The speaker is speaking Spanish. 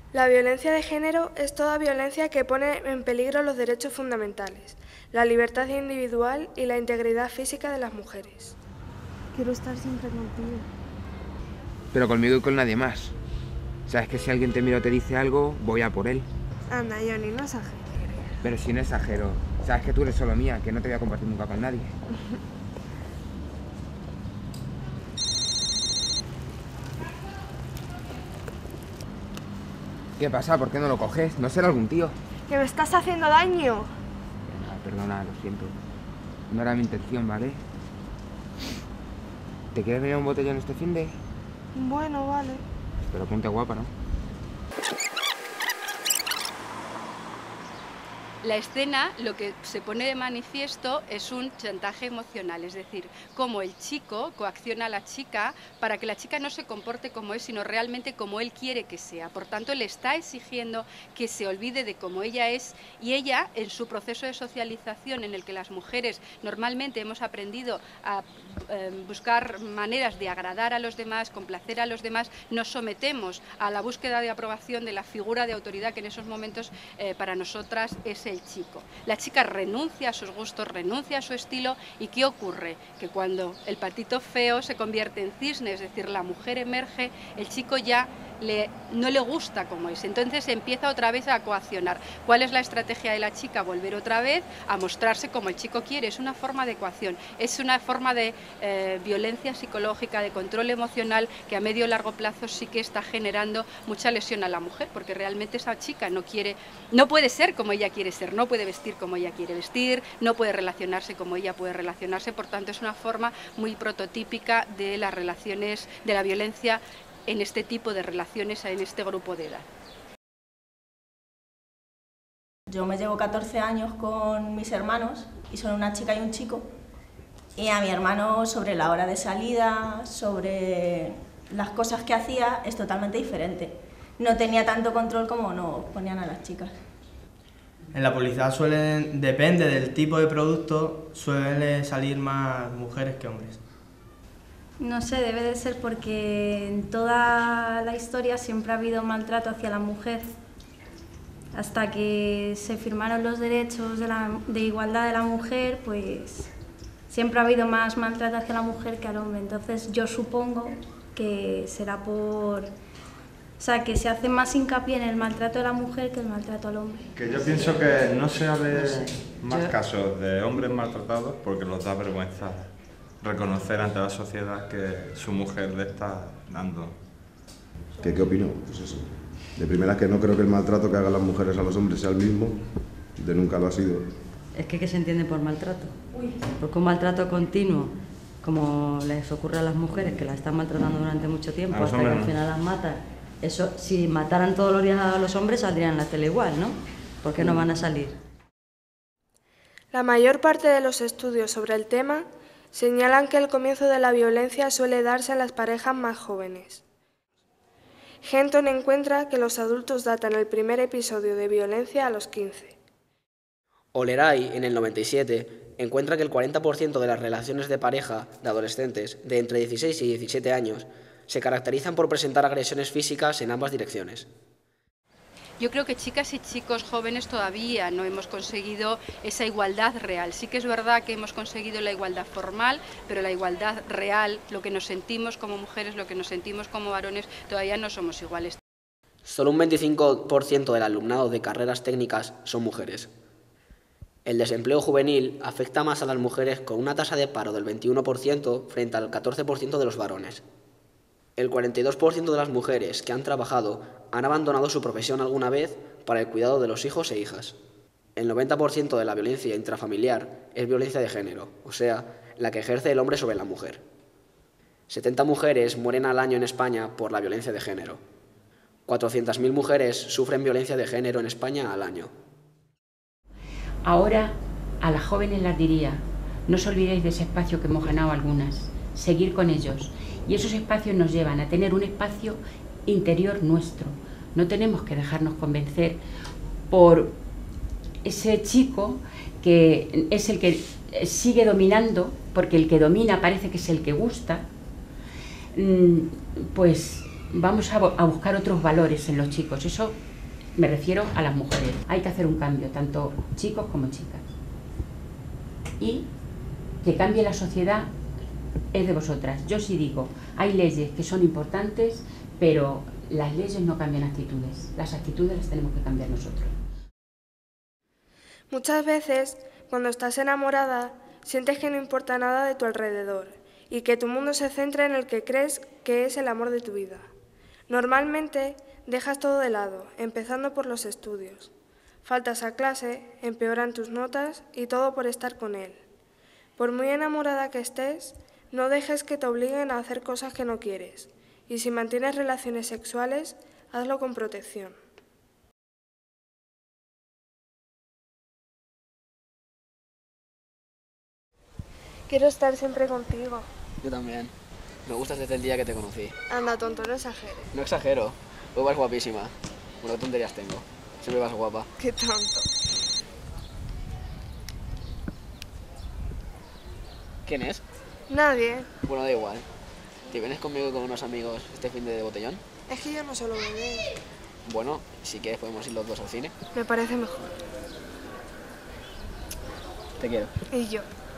La violencia de género es toda violencia que pone en peligro los derechos fundamentales, la libertad individual y la integridad física de las mujeres. Quiero estar siempre contigo. Pero conmigo y con nadie más. Sabes que si alguien te mira o te dice algo, voy a por él. Anda, Johnny, no exageres. Pero si no exagero, sabes que tú eres solo mía, que no te voy a compartir nunca con nadie. ¿Qué pasa? ¿Por qué no lo coges? ¿No será algún tío? ¡Que me estás haciendo daño! Perdona, lo siento. No era mi intención, ¿vale? ¿Te quieres venir a un botellón este finde? Bueno, vale. Pero ponte guapa, ¿no? La escena lo que se pone de manifiesto es un chantaje emocional, es decir, cómo el chico coacciona a la chica para que la chica no se comporte como es, sino realmente como él quiere que sea. Por tanto, le está exigiendo que se olvide de cómo ella es y ella, en su proceso de socialización en el que las mujeres normalmente hemos aprendido a buscar maneras de agradar a los demás, complacer a los demás, nos sometemos a la búsqueda de aprobación de la figura de autoridad que en esos momentos para nosotras es el chico. La chica renuncia a sus gustos, renuncia a su estilo y ¿qué ocurre? Que cuando el patito feo se convierte en cisne, es decir, la mujer emerge, el chico ya no le gusta como es, entonces empieza otra vez a coaccionar. ¿Cuál es la estrategia de la chica? Volver otra vez a mostrarse como el chico quiere. Es una forma de coacción, es una forma de violencia psicológica, de control emocional que a medio y largo plazo sí que está generando mucha lesión a la mujer, porque realmente esa chica no puede ser como ella quiere ser, no puede vestir como ella quiere vestir, no puede relacionarse como ella puede relacionarse. Por tanto, es una forma muy prototípica de las relaciones, de la violencia en este tipo de relaciones, en este grupo de edad. Yo me llevo 14 años con mis hermanos y son una chica y un chico, y a mi hermano sobre la hora de salida, sobre las cosas que hacía, es totalmente diferente. No tenía tanto control como nos ponían a las chicas. En la publicidad depende del tipo de producto, suelen salir más mujeres que hombres. No sé, debe de ser porque en toda la historia siempre ha habido maltrato hacia la mujer. Hasta que se firmaron los derechos de igualdad de la mujer, pues siempre ha habido más maltrato hacia la mujer que al hombre. Entonces yo supongo que será por... O sea, que se hace más hincapié en el maltrato de la mujer que el maltrato al hombre. Que yo pienso que no se hable más casos de hombres maltratados porque los da vergüenza reconocer ante la sociedad que su mujer le está dando. ¿Qué opino? Pues eso. De primera, que no creo que el maltrato que hagan las mujeres a los hombres sea el mismo, de nunca lo ha sido. Es que ¿qué se entiende por maltrato? Porque un maltrato continuo, como les ocurre a las mujeres, que las están maltratando durante mucho tiempo, hasta que al final las matan. Eso, si mataran todos los días a los hombres, saldrían en la tele igual, ¿no? ¿Por qué no van a salir? La mayor parte de los estudios sobre el tema señalan que el comienzo de la violencia suele darse en las parejas más jóvenes. Genton encuentra que los adultos datan el primer episodio de violencia a los 15. Oleray, en el 97, encuentra que el 40% de las relaciones de pareja de adolescentes de entre 16 y 17 años se caracterizan por presentar agresiones físicas en ambas direcciones. Yo creo que chicas y chicos jóvenes todavía no hemos conseguido esa igualdad real. Sí que es verdad que hemos conseguido la igualdad formal, pero la igualdad real, lo que nos sentimos como mujeres, lo que nos sentimos como varones, todavía no somos iguales. Solo un 25% del alumnado de carreras técnicas son mujeres. El desempleo juvenil afecta más a las mujeres con una tasa de paro del 21% frente al 14% de los varones. El 42% de las mujeres que han trabajado han abandonado su profesión alguna vez para el cuidado de los hijos e hijas. El 90% de la violencia intrafamiliar es violencia de género, o sea, la que ejerce el hombre sobre la mujer. 70 mujeres mueren al año en España por la violencia de género. 400.000 mujeres sufren violencia de género en España al año. Ahora a las jóvenes las diría, no os olvidéis de ese espacio que hemos ganado algunas, seguir con ellos. Y esos espacios nos llevan a tener un espacio interior nuestro. No tenemos que dejarnos convencer por ese chico que es el que sigue dominando, porque el que domina parece que es el que gusta. Pues vamos a buscar otros valores en los chicos. Eso me refiero a las mujeres. Hay que hacer un cambio, tanto chicos como chicas. Y que cambie la sociedad es de vosotras. Yo sí digo, hay leyes que son importantes, pero las leyes no cambian actitudes. Las actitudes las tenemos que cambiar nosotros. Muchas veces, cuando estás enamorada, sientes que no importa nada de tu alrededor y que tu mundo se centra en el que crees que es el amor de tu vida. Normalmente, dejas todo de lado, empezando por los estudios. Faltas a clase, empeoran tus notas y todo por estar con él. Por muy enamorada que estés, no dejes que te obliguen a hacer cosas que no quieres. Y si mantienes relaciones sexuales, hazlo con protección. Quiero estar siempre contigo. Yo también. Me gustas desde el día que te conocí. Anda, tonto, no exageres. No exagero. Hoy vas guapísima. Bueno, qué tonterías tengo. Siempre vas guapa. Qué tonto. ¿Quién es? Nadie. Bueno, da igual. ¿Te vienes conmigo con unos amigos este fin de botellón? Es que yo no suelo beber. Bueno, si quieres podemos ir los dos al cine. Me parece mejor. Te quiero. Y yo.